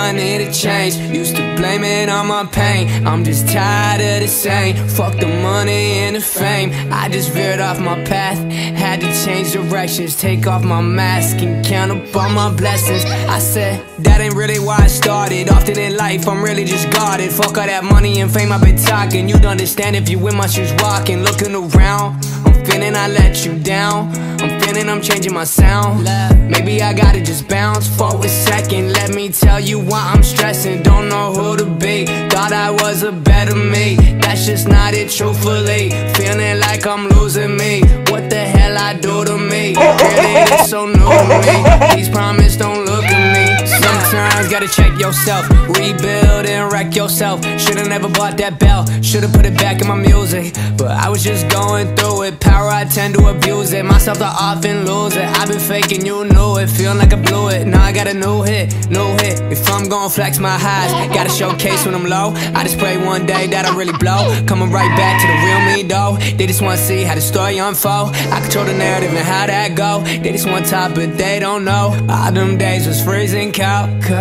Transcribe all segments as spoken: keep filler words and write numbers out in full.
I need a change. Used to blame it on my pain. I'm just tired of the same. Fuck the money and the fame. I just veered off my path. Had to change directions, take off my mask and count up all my blessings. I said, that ain't really why I started. Often in life, I'm really just guarded. Fuck all that money and fame I've been talking. You'd understand if you in my shoes walking. Looking around, I'm feeling I let you down. I'm feeling I'm changing my sound. Maybe I gotta just bounce for a second. Let me tell you why I'm stressing. Don't know who to be. Thought I was a better me. That's just not it, truthfully. Feeling like I'm losing me. What the hell I do to me? Really, it's so new to me. Please promise don't look at me. Sometimes gotta check yourself. Rebuild and wreck yourself. Should've never bought that belt. Should've put it back in my music. But I was just going through it. Power, I tend to abuse it. Myself, I often lose it. I've been faking, you knew it. Feeling like I blew it. Now I got a new hit, new hit. If I'm gon' flex my highs, gotta showcase when I'm low. I just pray one day that I really blow. Coming right back to the real me though. They just wanna see how the story unfold. I control the narrative and how that go. They just want top but they don't know. All them days was freezing cold, cold.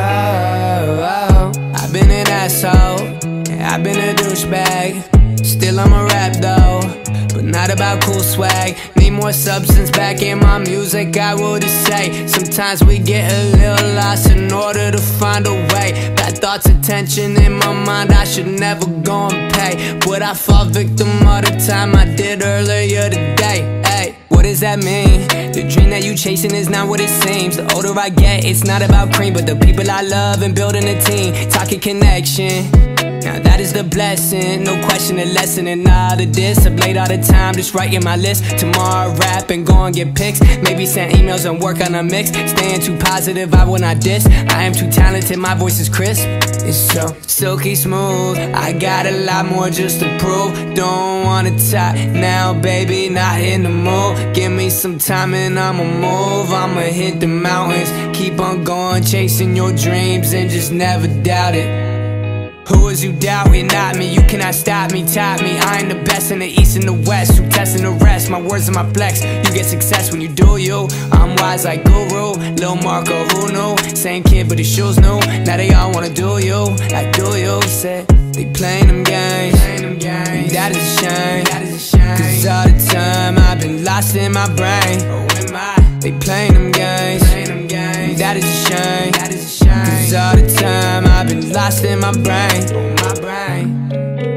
I've been an asshole, I've been a douchebag. Still I'm a rap though, but not about cool swag. Need more substance back in my music, I would just say. Sometimes we get a little lost in order to find a way. Bad thoughts, attention in my mind, I should never go and pay. But I fall victim all the time, I did earlier today. Hey, what does that mean? The dream that you chasing is not what it seems. The older I get, it's not about cream, but the people I love and building a team. Talking connection, now that is the blessing. No question the lesson in all of this. I've laid all the time just writing my list. Tomorrow rap and go and get pics. Maybe send emails and work on a mix. Staying too positive, I will not diss. I am too talented, my voice is crisp. It's so silky smooth. I got a lot more just to prove. Don't wanna talk now, baby, not in the mood. Give me some time and I'ma move. I'ma hit the mountains. Keep on going, chasing your dreams and just never doubt it. Who is you doubting? Not me, you cannot stop me, top me. I ain't the best in the east and the west. Who testing the rest? My words are my flex. You get success when you do you. I'm wise like Guru, Lil Marco, who knew? Same kid but his shoes new. Now they all wanna do you, like do you. Said they playing them games, that is a shame. Cause all the time I've been lost in my brain. They playing them games, that is a shame. Cause all the time I've been lost in my brain, my brain.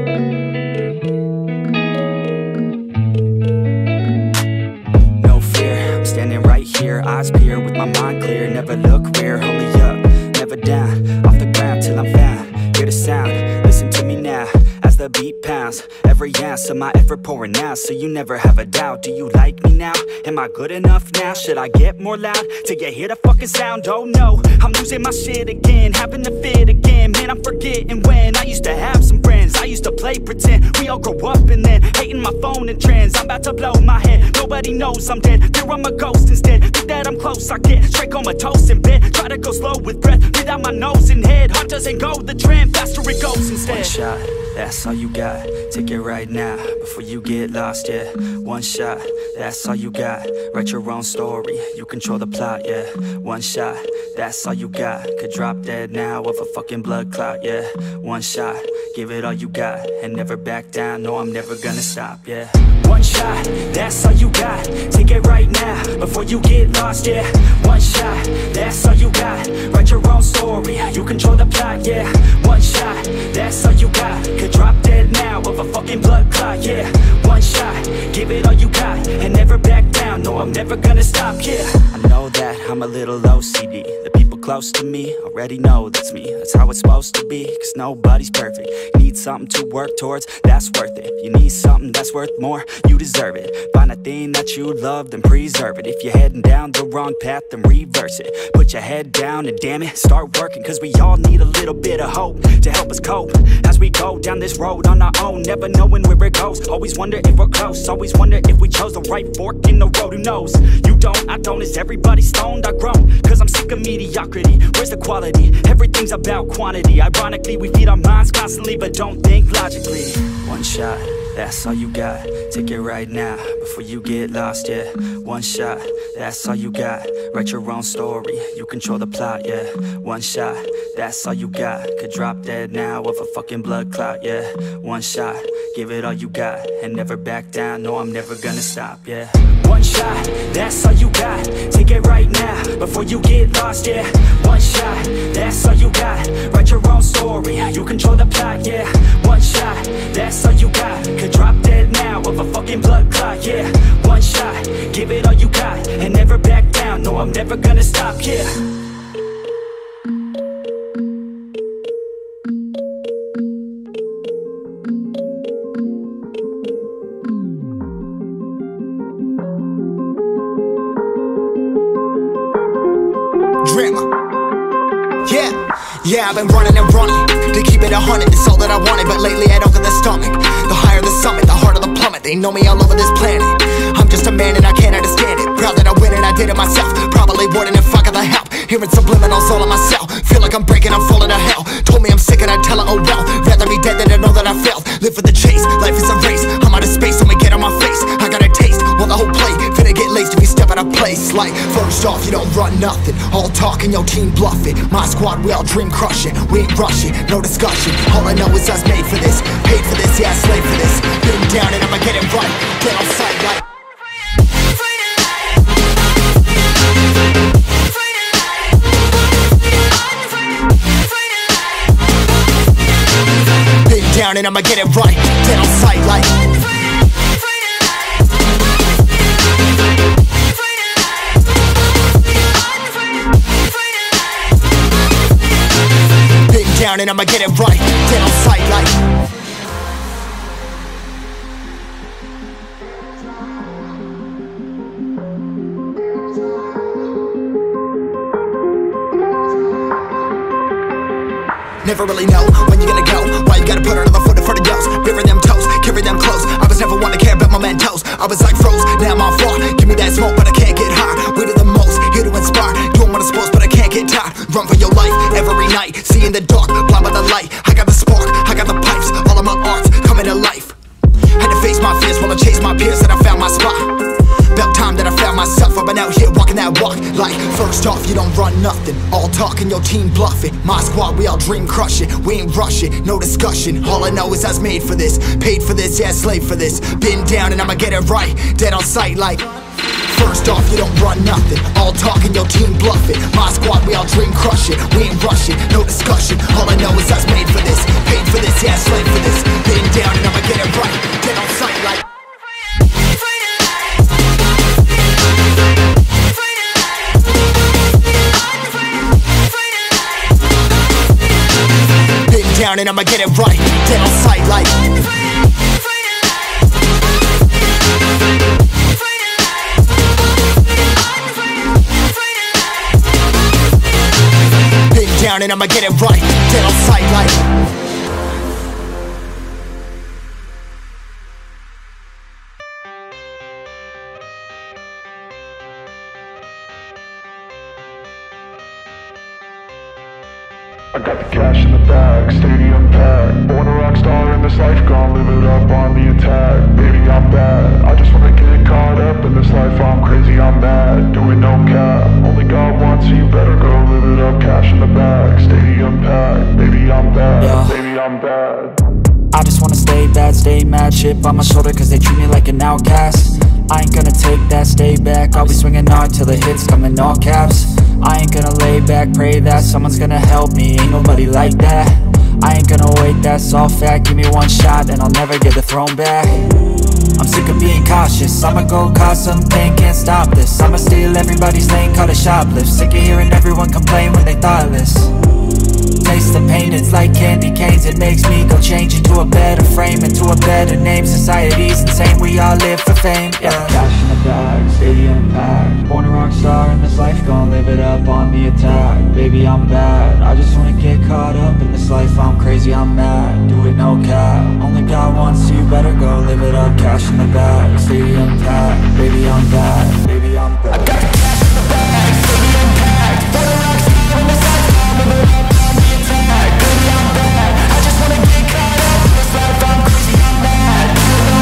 No fear, I'm standing right here, eyes peer with my mind clear. Never look where, only up, never down. Off the ground till I'm found, hear the sound, listen to me now. As the beat pounds, every ounce of my effort pouring out, so you never have a doubt. Do you like me now? Am I good enough now? Should I get more loud till you hear the fucking sound? Oh no, I'm losing my shit again, having to fit again. Man, I'm forgetting when I used to have some friends. I used to play pretend, we all grow up and then hating my phone and trends. I'm about to blow my head, nobody knows I'm dead. Fear I'm a ghost instead, think that I'm close. I get straight comatose in bed, try to go slow with breath, breathe out my nose and head. Heart doesn't go the trend, faster it goes instead. One shot, that's all you got, take it right now, before you get lost, yeah. One shot, that's all you got, write your own story, you control the plot, yeah. One shot, that's all you got, could drop dead now of a fucking blood clot, yeah. One shot, give it all you got, and never back down, no I'm never gonna stop, yeah. One shot, that's all you got, take it right now, before you get lost, yeah. One shot, that's all you got, write your own story, you control the plot, yeah. One shot, that's all you got, could drop dead now of a fucking blood clot, yeah. One shot, give it all you got, and never back down, no I'm never gonna stop, yeah. I know that I'm a little O C D, the people close to me already know that's me. That's how it's supposed to be, cause nobody's perfect. You need something to work towards, that's worth it. You need something that's worth more, you deserve it. Find a thing that you love, then preserve it. If you're heading down the wrong path, then reverse it. Put your head down and damn it, start working, cause we all need a little bit of hope to help us cope as we go down this road on our own, never knowing where it goes. Always wonder if we're close, always wonder if we chose the right fork in the road. Who knows? You don't, I don't, is everybody stoned? I groan, cause I'm sick of mediocrity. Where's the quality? Everything's about quantity. Ironically, we feed our minds constantly, but don't think logically. One shot, that's all you got. Take it right now, before you get lost, yeah. One shot, that's all you got. Write your own story, you control the plot, yeah. One shot, that's all you got. Could drop dead now of a fucking blood clot, yeah. One shot, give it all you got, and never back down, no, I'm never gonna stop, yeah. One shot, that's all you got. Take it right now, before you get lost, yeah. One shot, that's all you got. Write your own story, you control the plot, yeah. One shot, that's all you got. Could drop dead now of a fucking blood clot, yeah. One shot, give it all you got, and never back down, no, I'm never gonna stop, yeah. Yeah, yeah, I've been running and running to keep it a hundred, it's all that I wanted. But lately I don't get the stomach. The higher the summit, the harder the plummet. They know me all over this planet. I'm just a man and I can't understand it. Proud that I win and I did it myself. Probably wouldn't if I got the help. Hearing subliminals all on myself. Feel like I'm breaking, I'm falling to hell. Told me I'm sick and I tell her, oh well. Rather be dead than to know that I failed. Live for the chase, life is a race. I'm out of space, I'ma get on my face. I got a taste, well the whole plate finna get laced if you step out of place. Like, first off, you don't run nothing. All talk and your team bluff it. My squad, we all dream crushing. We ain't rushing, no discussion. All I know is us made for this. Paid for this, yeah, slave for this. Been down and I'ma get it right. Get on sight like down and I'ma get it right. Dead on sight like been down and I'ma get it right. Dead on sight like never really know when you gonna go. Why you gotta put another foot in front of yours? Bury them toes, carry them close. I was never one to care about my mentos. I was like froze, now I'm on floor. Give me that smoke, but I can't get high. We do the most, here to inspire. Doing what I'm supposed, but I can't get tired. Run for your life, every night. See in the dark, blind by the light. I got the spark, I got the pipes. All of my arts coming to life. Had to face my fears while I chased my peers, and I found my spot. About time that I found myself. I've been out here walking that walk. Like, first off, you don't run nothing. All talk and your team bluffing. My squad, we all dream crushing. We ain't rushing, no discussion. All I know is I was made for this. Paid for this, yeah, slave for this. Been down and I'ma get it right. Dead on sight like first off, you don't run nothing. All talk and your team bluffing. My squad, we all dream crushing. We ain't rushing, no discussion. All I know is I was made for this. Paid for this, yeah, slave for this. Been down and I'ma get it right. Dead on sight like down and I'ma get it right. Dead on sight like been down and I'ma get it right. Dead on sight like I got the cash in the bag, stadium packed. Born a rock star in this life, gon' live it up on the attack. Baby, I'm bad, I just wanna get caught up in this life. I'm crazy, I'm mad, doing no cap. Only God wants you, better go live it up. Cash in the bag, stadium packed. Baby, I'm bad, yeah. Baby, I'm bad. I just wanna stay bad, stay mad. Chip on my shoulder cause they treat me like an outcast. I ain't gonna take that, stay back. I'll be swinging hard till the hits come in all caps. I ain't gonna lay back, pray that someone's gonna help me. Ain't nobody like that. I ain't gonna wait, that's all fact. Give me one shot and I'll never get the throne back. I'm sick of being cautious. I'ma go cause something, can't stop this. I'ma steal everybody's lane, call it shoplift. Sick of hearing everyone complain when they thoughtless. Taste the pain, it's like candy canes. It makes me go change into a better frame, into a better name. Society's insane, we all live for fame, yeah. Cash in the bag, stadium packed. Born a rock star in this life, gon' live it up on the attack. Baby, I'm bad, I just wanna get caught up in this life. I'm crazy, I'm mad, do it no cap. Only God wants you, better go live it up. Cash in the bag, stadium packed. Baby, I'm bad, baby, I'm bad. I got the cash in the bag, stadium packed. Born a rock star in this life, gon' live it up. Baby, I'm bad, I just wanna get caught up in this life. I'm crazy, I'm mad,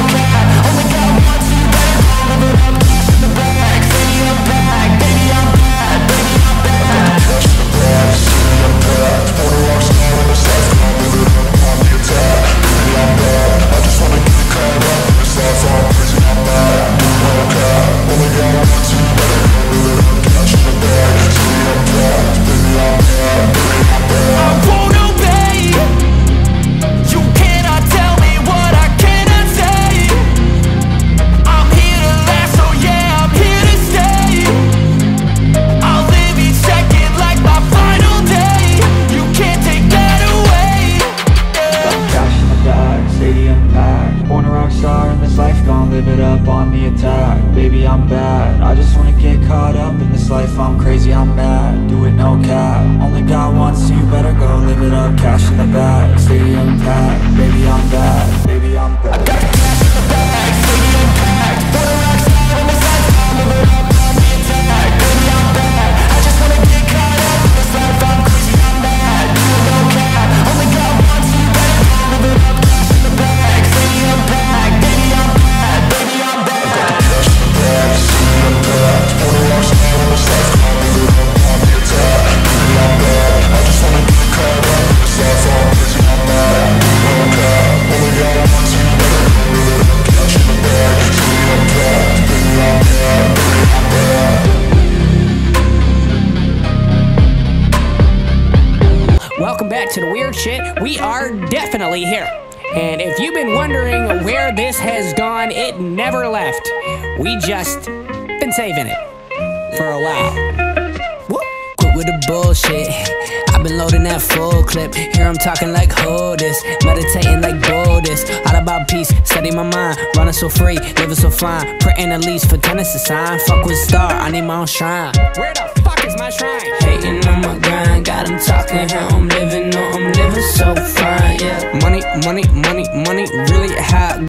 back to the weird shit. We are definitely here. And if you've been wondering where this has gone, it never left. We just been saving it for a while. Whoop. Quit with the bullshit. I've been loading that full clip. Here I'm talking like hold this, meditating like Buddhist. All about peace, study my mind. Running so free, living so fine. Printing at least for tennis a sign. Fuck with star, I need my own shrine. Where the fuck is my shrine? Hating on my grind, got them talking how I'm living. No, I'm living so fine, yeah. Money, money, money, money, really high.